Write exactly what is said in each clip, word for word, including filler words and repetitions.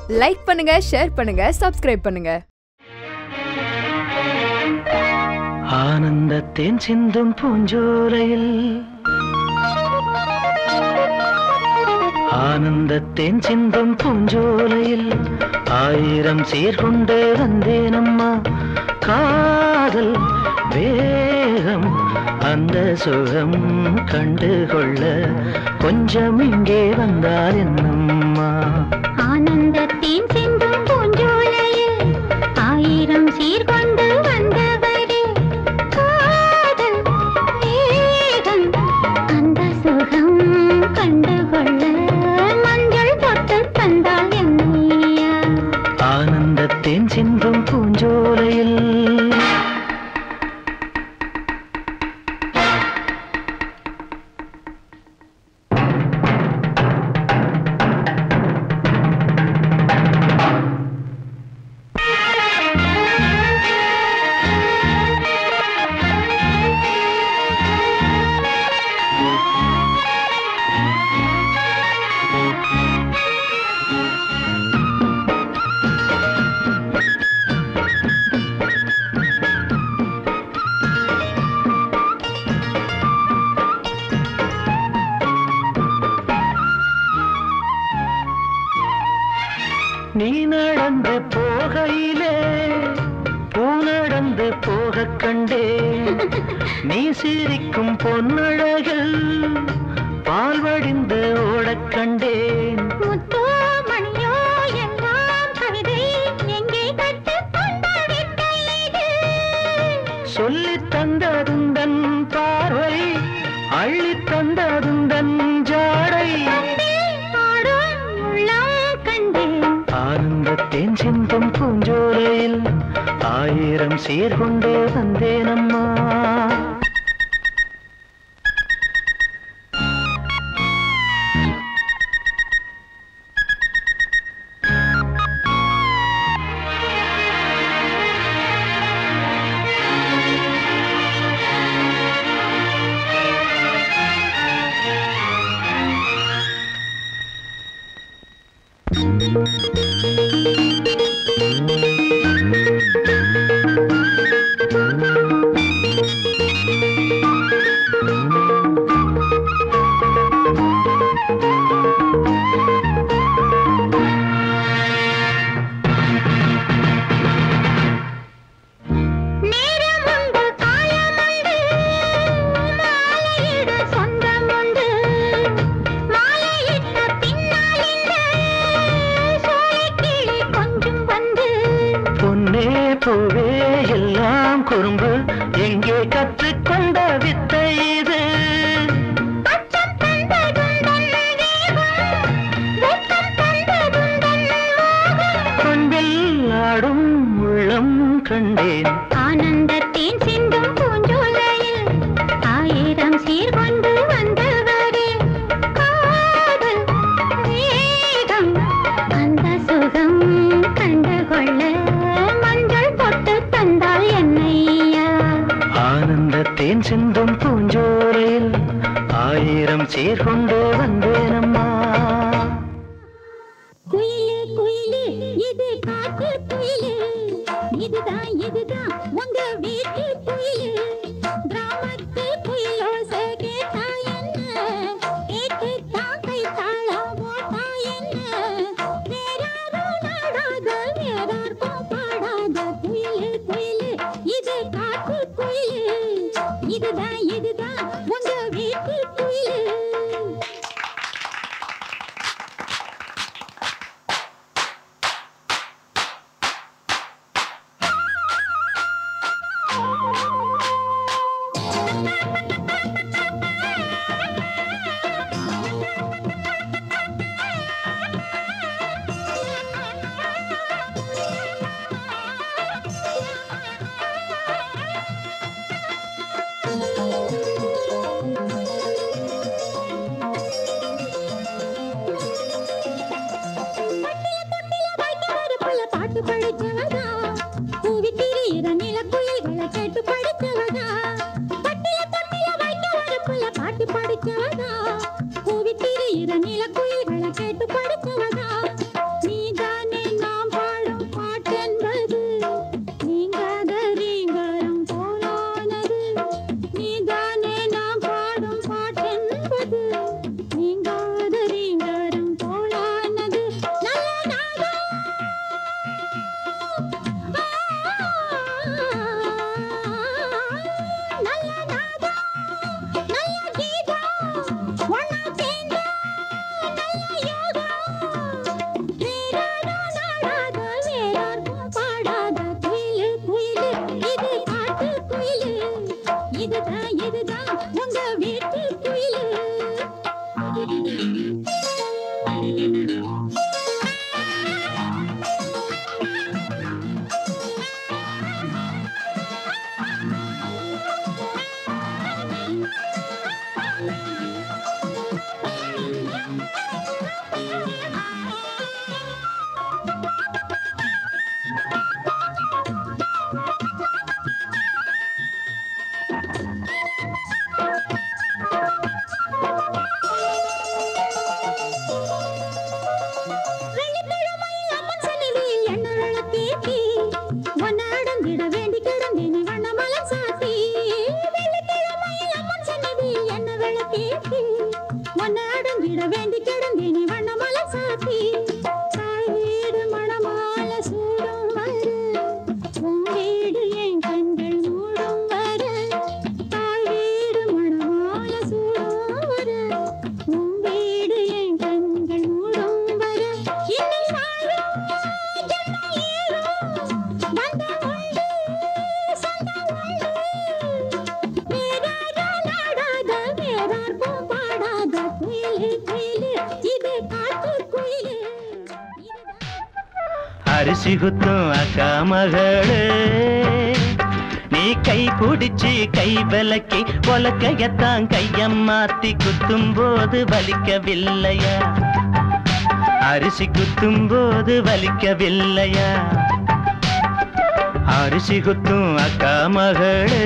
Like பண்ணுங்க, share பண்ணுங்க, subscribe பண்ணுங்க. ஆனந்தத்தின் சிந்தும் பூஞ்சோலையில் ஆனந்தத்தின் சிந்தும் பூஞ்சோலையில் ஆயிரம் சீர்கொண்டு வந்தேனம்மா. காதல் வேகம் அந்த சுகம் கண்டுகொள்ள கொஞ்சம் இங்கே வந்தால் என்னம்மா. ஆனந்தத்தின் சிந்தும் பூஞ்சோலையில் ஆயிரம் சீர்கொண்டு வந்தவரே, காதல் வேகம் அந்த சுகம் கண்டுகொள்ள மஞ்சள் தொட்டு தந்தால் என்னையா. ஆனந்தத்தின் சிந்தும் பூஞ்சோலையில் நீ நடந்து போகையிலே பூ நடந்து போக கண்டே. நீ சிரிக்கும் பொன்னழகில் பால் வடிந்து ஓடக் கண்டேன். முத்தோ மணியோ எல்லாம் கவிதை எங்கே கற்றுக்கொண்ட வித்தை இது. சொல்லித் தந்ததுந்தன் பார்வை, அள்ளித் தந்ததுந்தன் ஜாடை. ஆனந்தத்தின் சிந்தும் பூஞ்சோலையில் ஆயிரம் சீர்கொண்டு வந்தேனம்மா. பூவே எல்லாம் குறும்பு எங்கே கற்றுக்கொண்ட வித்தை இது. கொண்டில் ஆடும் உள்ளம் கண்டேன். ஆனந்தத்தின் சிந்தும் பூஞ்சோலையில் ஆயிரம் சீர்கொண்டு வந்தவரே, காதல் வேகம் அந்த சுகம் கண்டுகொள்ள ஆனந்தத்தின் சிந்தும் பூஞ்சோலையில் ஆயிரம் சீர்கொண்டு வந்தேனம்மா. குயிலே குயிலே இது காட்டு குயிலே, இதுதான் இதுதான் உங்க வீட்டு குயிலே. கிராமத்து குயிலோசை கேட்டா என்ன, கேட்டு தாக்கை தாளா போட்டா என்ன. வேறாரும் நாடாத வேறாருக்கும் பாடாத குயிலே குயிலே இது காட்டு குயிலே, இதுதான் இதுதான் உங்க வீட்டு குயிலே. பாட்டு படிச்சவதா, பூவி திரியிற நில குயில்களை கேட்டு படிச்சவதா. பட்டில தொட்டில வைக்க ஒரு புள்ள பாட்டு படிச்சவதா, பூவி திரியிற நில குயில்களை கேட்டு படிச்சவதா. நீதானே கட்டி மண்ண அடங்கிட வேண்டி கிடந்தேனே வண்ணமலை சாத்தி தாய் வீடு மணமால சூடும் வர உன் வீடு என் கண்கள் மூடும் வர தாய் வீடு மணமால சூடும் வர உன் வீடு என் கண்கள் மூடும் வர இன்னும் நாளும் ஜன்னல் ஏறும் பந்தம் உண்டு சொந்தம் உண்டு வேறாக நாடாத வேறார்க்கும் பாடாத குயிலே குயிலே இது காட்டு குயிலே அரிசி குத்தும் அக்கா மகளே நீ கை பிடிச்சி கை விலக்கி உலக்கையத்தான் கையம் மாத்தி குத்தும் போது வலிக்கவில்லையா அரிசி குத்தும் போது வலிக்கவில்லையா அரிசி குத்தும் அக்கா மகளே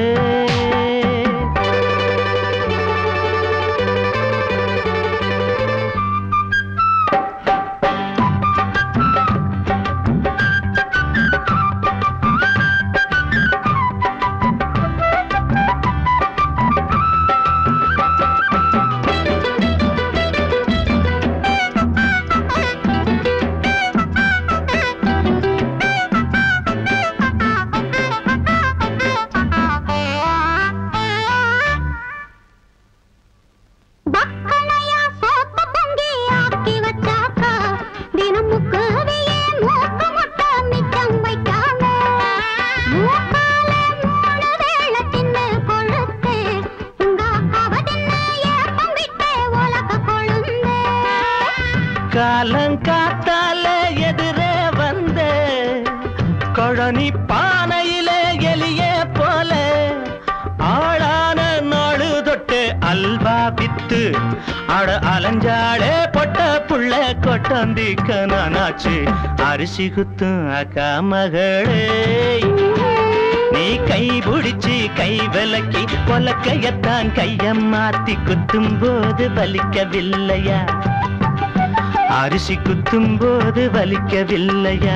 காலங்காத்தால எதிரே வந்த கொழனி பானையிலே எலியே போல ஆளான நாடு தொட்டு அல்வா வித்து அட அலஞ்சாளே பொட்ட புள்ள கொட்டந்திக்க நானாச்சு அரிசி குத்தும் அக்கா மகளே நீ கை பிடிச்சி கை விலக்கி பொலக்கையத்தான் கையம் மாத்தி குத்தும் போது வலிக்கவில்லையா அரிசி குத்தும் போது வலிக்கவில்லையா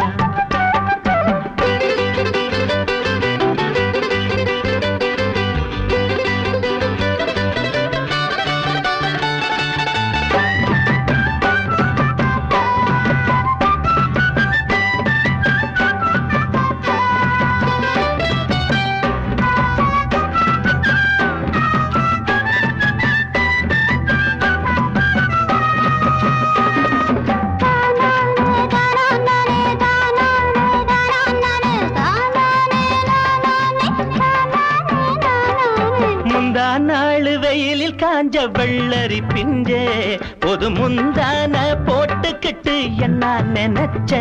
காஞ்ச வெள்ளரி பிஞ்சே பொது முந்தான போட்டுக்கிட்டு என்ன நினைச்ச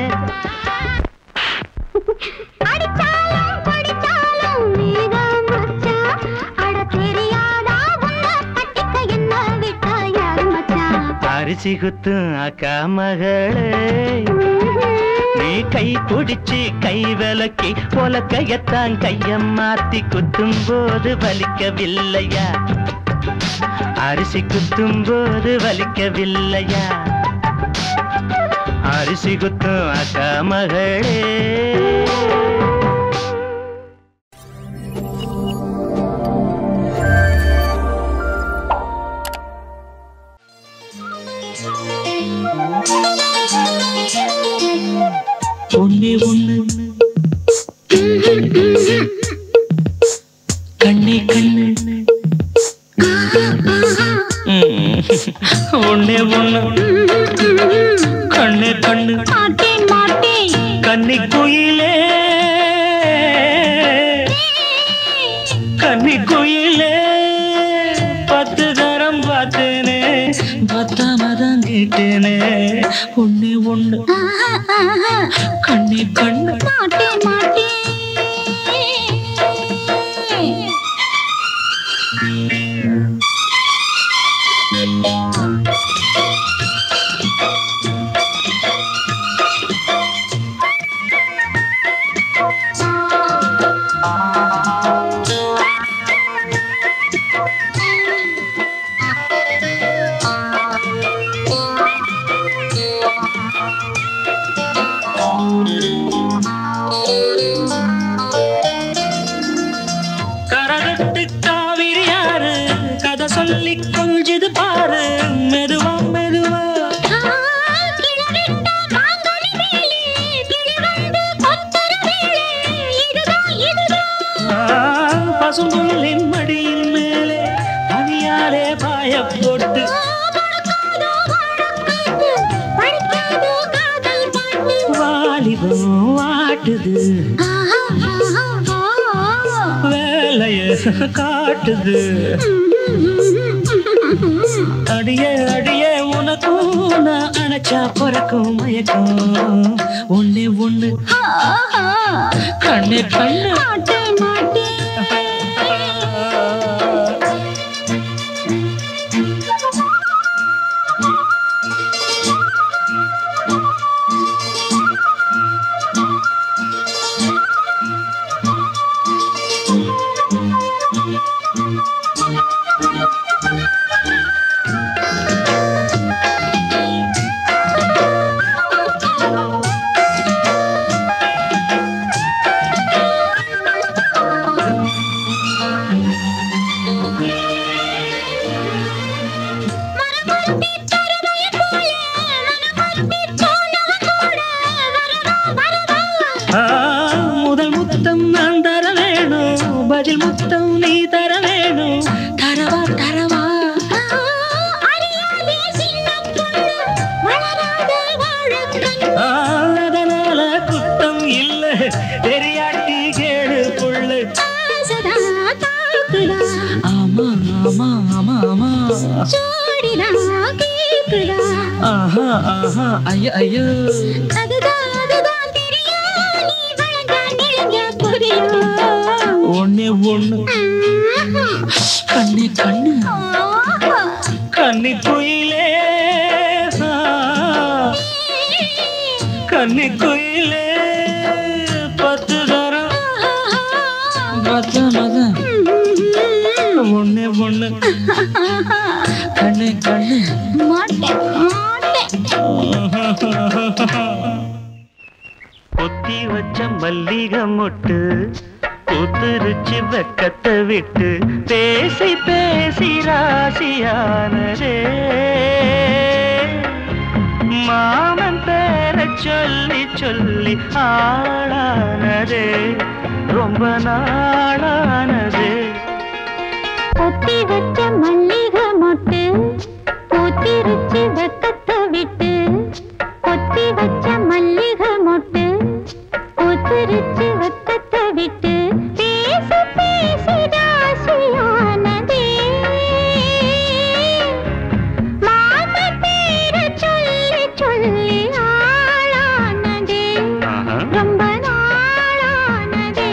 அரிசி குத்தும் அக்கா மகளே நீ கை பிடிச்சி கை விலக்கி பொலக்கையத்தான் கையம் மாத்தி குத்தும் போது வலிக்கவில்லையா அரிசி குத்தும் போது வலிக்கவில்லையா அரிசி குத்தும் அக்கா மகளே ஒன்னே ஒண்ணு கண்ணே கண்ணு ஒன்னே ஒண்ணு கண்ணே கண்ணு மாட்டேன் மாட்டேன் கண்ணி குயிலே கண்ணி குயிலே பத்து தரம் பார்த்தேனே பத்தாமதான் கேட்டேனே ஒன்னே ஒண்ணு கண்ணே கண்ணு மாட்டேன் மாட்டேன் கதை சொல்லி கொஞ்சது பாரு மெதுவா மெதுவா பசும்புள்ளின் மடியின் மேலே பனியாலே பாய போட்டு வாலிபம் வாட்டுது வேலைய காட்டுது அடிய அடிய உனக்கும் நான் அணைச்சா பிறக்கும் மயக்கம் ஒண்ணே ஒண்ணு கண்ணே கண்ணு முதல் முத்தம் நான் தர வேணும் பதில் முத்தம் நீ தர வேணும் தரவா தரவா அதனால குத்தம் இல்ல தெரியாட்டி கேடு புள்ள ஆமா ஆமா ஆமா ஆமா ஆஹா ஆஹா ஐயோ ஐயோ ஒண்ணே ஒண்ணு கண்ணே கண்ணு கண்ணி குயிலே கண்ணி குயிலே பத்து தரம் மத மத ஒண்ணே ஒண்ணு கண்ணே கண்ணு பொத்தி வச்ச மல்லிகை மொட்டு பூத்துருச்சு வெக்கத்தை விட்டு பேசி பேசி ராசியானதே மாமன் பேர சொல்லி சொல்லி ஆளானதே ரொம்ப நாளானதே பொத்தி வச்ச மல்லிகை மொட்டு பூத்திருச்சு வெக்கத்தை விட்டு பொத்தி வச்ச மல்லிகை மொட்டு பூத்திருச்சு வெக்கத்தை விட்டு பேசி பேசி ராசியானதே மாம பேர சொல்லி சொல்லி ஆளானதே ரொம்ப நாளானதே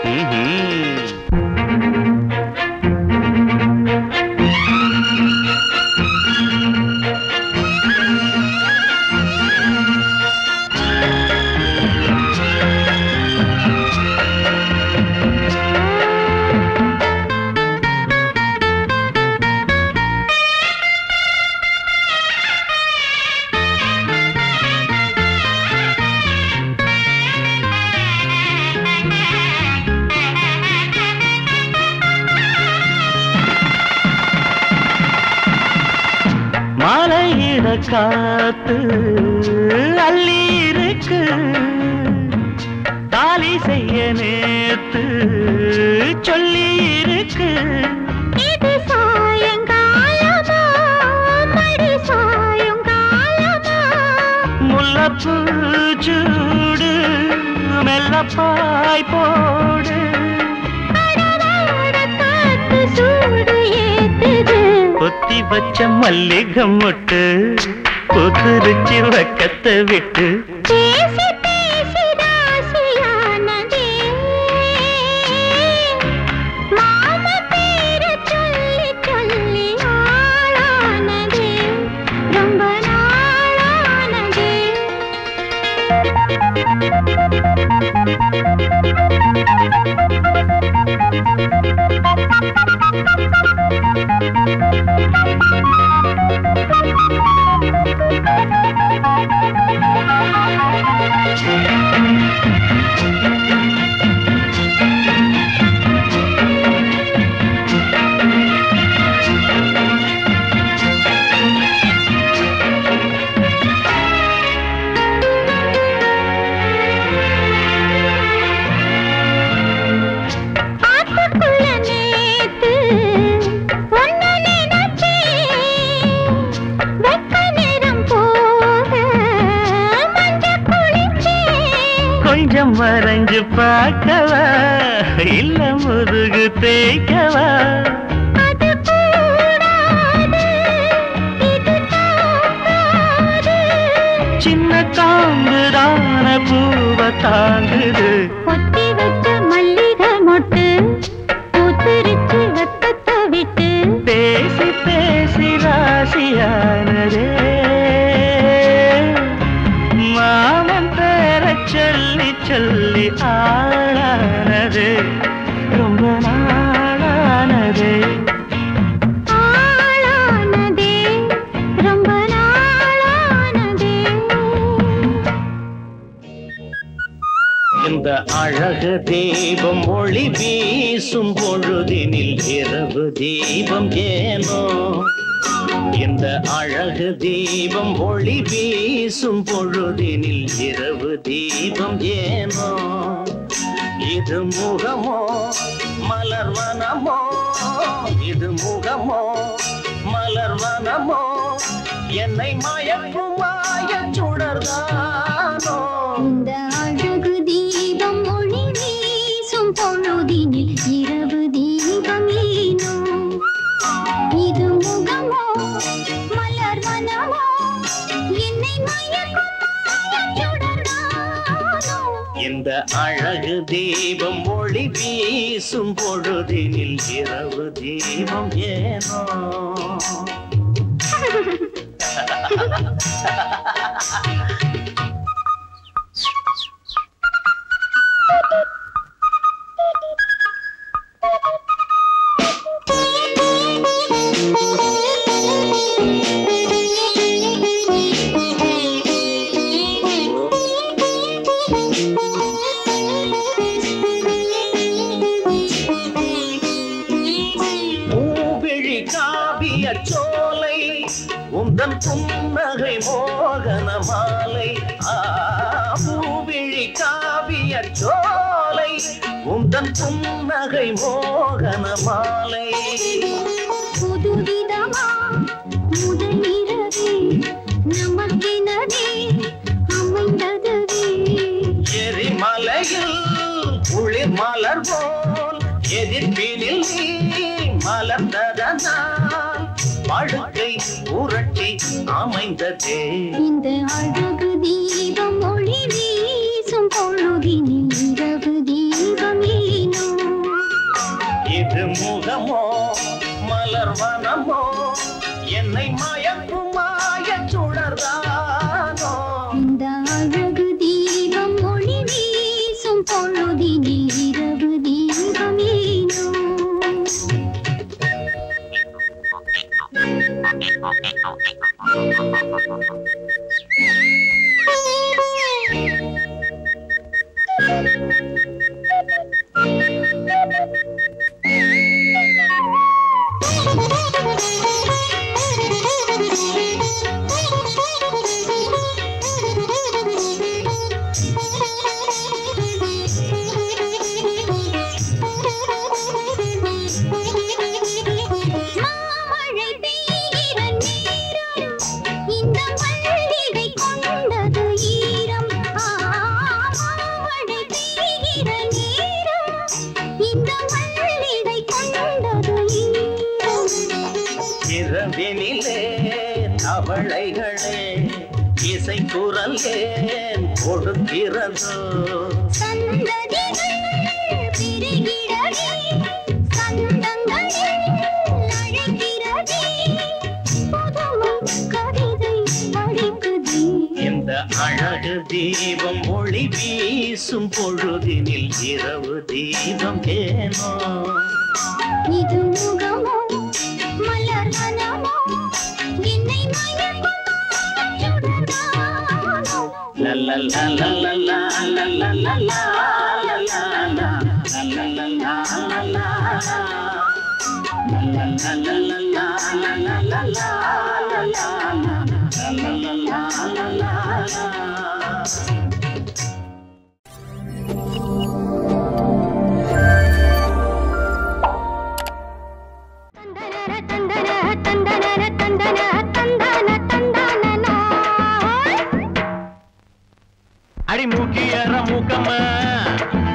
மாலையிட காத்து அள்ளி இருக்கு தாலி செய்ய நேத்து சொல்லி இருக்கு இது சாயங்காலமா மடி சாயங்காலமா முல்லப்பூ சூடு மெல்லப்பாய் போடு காத்து சூடு ஏத்துது பொத்தி வச்ச மல்லிகை மொட்டு புதுரிச்சு வெக்கத்தை விட்டு பேசி பேசி ராசியானதே மாம பேர சொல்லி சொல்லி ஆளானதே ரொம்ப நாளானதே சாஞ்சு பார்க்கவா இல்ல முதுகு தேய்க்கவா சின்ன காம்புதான பூவை தாங்குது பொத்தி வச்ச மல்லிகை மொட்டு பூத்திருச்சு வெத்தத்தை விட்டு பேசி பேசி ராசியானதே மாமன் பேர சொல்லி சொல்லி ஆளானது ரொம்ப நாளானது ஆளானதே ரொம்ப நாளானதே இந்த அழகு தீபம் ஒளி வீசும் பொழுதினில் இரவு தீபம் ஏனோ இந்த அழகு தீபம் ஒளி வீசும் பொழுதினில் இரவு தீபம் ஏனோ இது முகமோ மலர்வனமோ இது முகமோ மலர்வனமோ என்னை மயக்கும் மாயச் சுடர்தானோ இந்த அழகு தீபம் ஒளி வீசும் பொழுதினில் இரவு தீபம் ஏனோ இது முகமோ மலர் வனமோ என்னை மயக்கும் மாயச் சுடர்தானோ இந்த அழகு தீபம் ஒளி வீசும் பொழுதினில் இரவு தீபம் ஏனோ பூவிழி காவிய சோலை உந்தன் புன்னகை மோகன மாலை ஆ பூவிழி காவிய சோலை உந்தன் புன்னகை மோகன மாலை புதுவிதமா முதலிரவே நமக்கெனவே அமைந்ததுவே எரிமலையில் குளிர் மலர் போல் எதிர்ப்பினில் நீ மலர்ந்ததனால் படுக்கை உரட்டி அமைந்ததே இந்த அழகு தீபம் ஒளி வீசும் பொழுதினில் இரவு தீபம் ஏனோ இது முகமோ மலர்வனமோ என்னை மயக்கும் மாயச் சுடர்தானோ இந்த அழகு தீபம் ஒளி வீசும் பொழுதினில் இரவு தீபம் ஏனோ மாமழை பெய்கிற நேரம் இந்த மல்லிகை கொண்டது ஈரம் ஆ மாமழை பெய்கிற நேரம் இந்த மல்லிகை கொண்டது ஈரம் இரவினிலே அவளைகளே இசை குரல் ஏன் கொடுக்கிறதோ சந்ததிகள் பெருகிடவே சந்தங்களில் அழைக்கிறதே புதுமை கவிதை படிக்குதே இந்த அழகு தீபம் ஒளி வீசும் பொழுதினில் இரவு தீபம் ஏனோ இது முகமோ மலர் வனமோ என்னை மயக்கும் சுடர்தானோ லல்லல்லல்லல்லல்லா, லல்லல்லல்லா, லல்லல்லா, லல்லல்லல்லா, லல்லல்லா. லல்லல்லல்லல்லா, லல்லல்லல்லா, லல்லல்லா, லல்லல்லா. அடி மூக்கியற மூக்கம்மா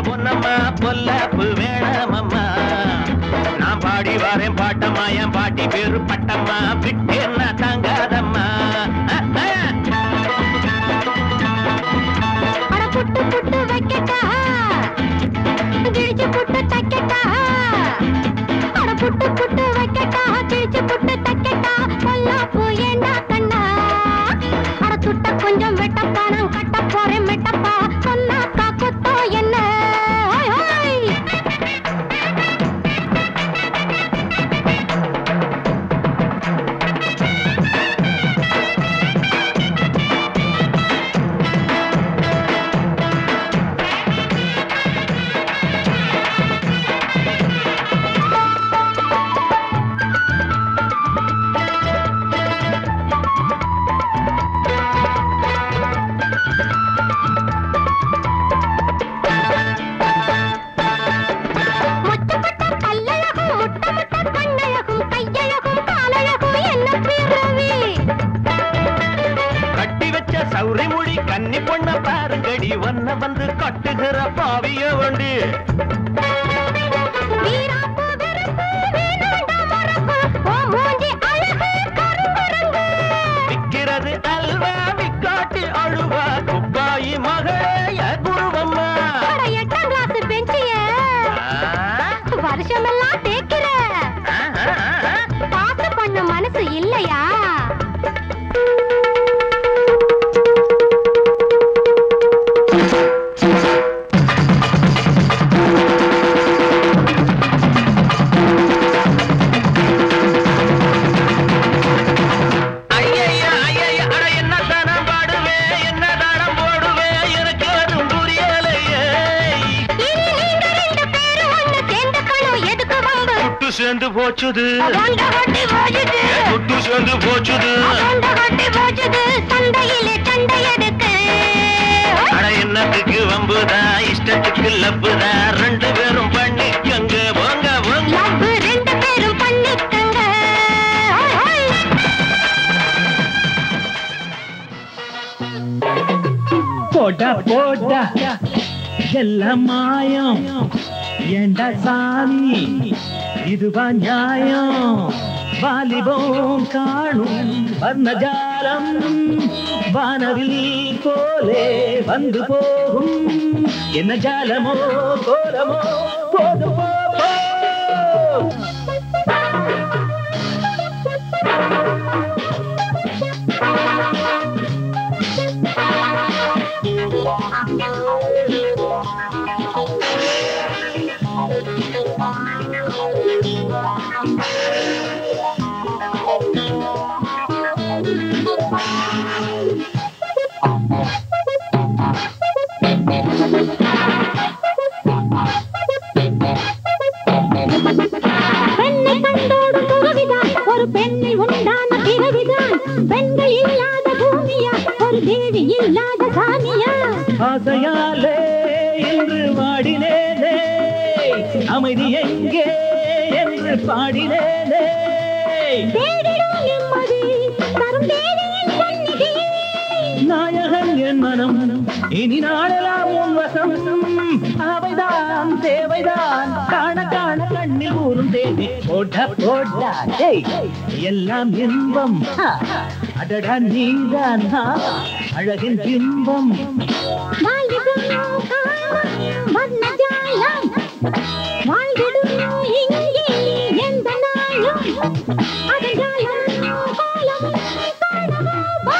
பொன்னம்மா பொல்லாப்பு வேணாமம்மா நான் பாடி வரேன் பாட்டம்மா என் பாட்டி பேரு பட்டம்மா விட்டேன்னா தாங்காதம்மா புட்டு புட்டு வைக்கட்டா கிழிச்சு புட்டு தைக்கட்டா அட புட்டு புட்டு வைக்கட்டா கிழிச்சு புட்டு தைக்கட்டா பொல்லாப்பு ஏண்டா கண்ணா அட துட்ட கொஞ்சம் வெட்டப்பா நான் கட்ட போறேன் மெட்டப்பா சொன்னாக்கா கொத்தோ என்ன சௌரிமொழி கன்னி பொண்ண பாருங்கடி ஒன்ன வந்து கட்டுகிற பாவிய வண்டி விக்கிறது அல்வா விக்காட்டி அழுவா குப்பாயி மகைய குருவம்மா எட்டாம் கிளாஸ் பெஞ்சிய வருஷமெல்லாம் தேக்கிற பாத்து பண்ண மனசு இல்லையா சேர்ந்து போச்சுது குட்டு சேர்ந்து போச்சுது அட என்னத்துக்கு வம்புதா இஷ்டத்துக்கு லப்புதா ரெண்டு பேரும் பண்ணிக்கங்க போங்க போங்க ரெண்டு பேரும் பண்ணிக்கங்க போடா போடா எல்லாம் மாயம் ஏண்டா சாமி இதுவா நியாயம் வாலிபம் காணும் வர்ணஜாலம் வானவில் போலே வந்து போகும் என்ன ஜாலமோ கோலமோ போது போ பெண்ணை கண்டோடு துறவிதான் ஒரு பெண்ணை உண்டான பிறவிதான் பெண்கள் இல்லாத பூமியா ஒரு தேவி இல்லாத சாமியா ஆசையாலே என்று வாடினேனே அமைதி எங்கே என்று பாடினேனே தேடிடும் நிம்மதி தரும் தேவியின் சந்நிதி நாயகன் என் மனம் இனி நாளெல்லாம் உன் வசம் அவைதான் தேவைதான் காண காண கண்ணில் ஊறும் தேவி போட போட எல்லாம் இன்பம் அடடா நீதான் அழகின் பிம்பம் வாழ்ந்திடும் இங்கே எந்த நாளும் அதன் காலம் காலம் காணவா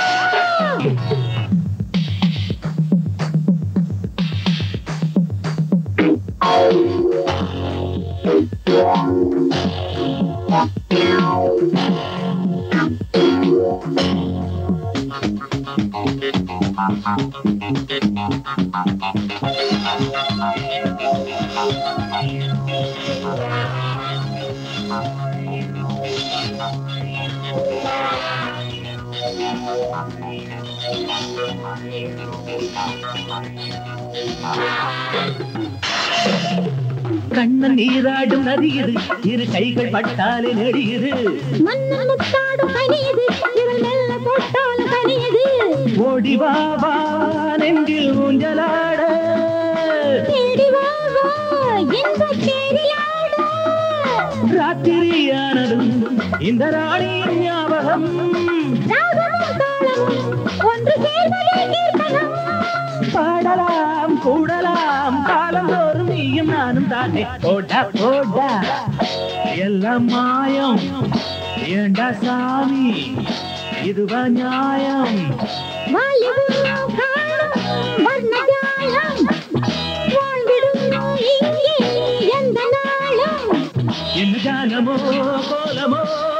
கண்ணன் நீராடும் நதியுது இரு கைகள் பட்டாலே நெடியுது மன்னன் முத்தாடும் கனியுது இவள் மெல்ல தொட்டாலும் கனியுது ஓடி வா வா நெஞ்சில் ஊஞ்சலாட தேடி வா இந்த தேரிலாடோ ராத்திரியானதும் இந்த ராணியின் ஞாபகம் ராகமும் தாளமும் ஒன்று சேர்வதே கீர்த்தனம் பாடலாம் கூடலாம் காலம் தோறும் நீயும் நானும் தானே போடா போடா எல்லாம் மாயம் ஏண்டா சாமி இதுவா நியாயம் வாலிபம் காணும் வர்ணஜாலம் வாழ்ந்திடும் இங்கே எந்த நாளும் என்ன ஜானமோ கோலமோ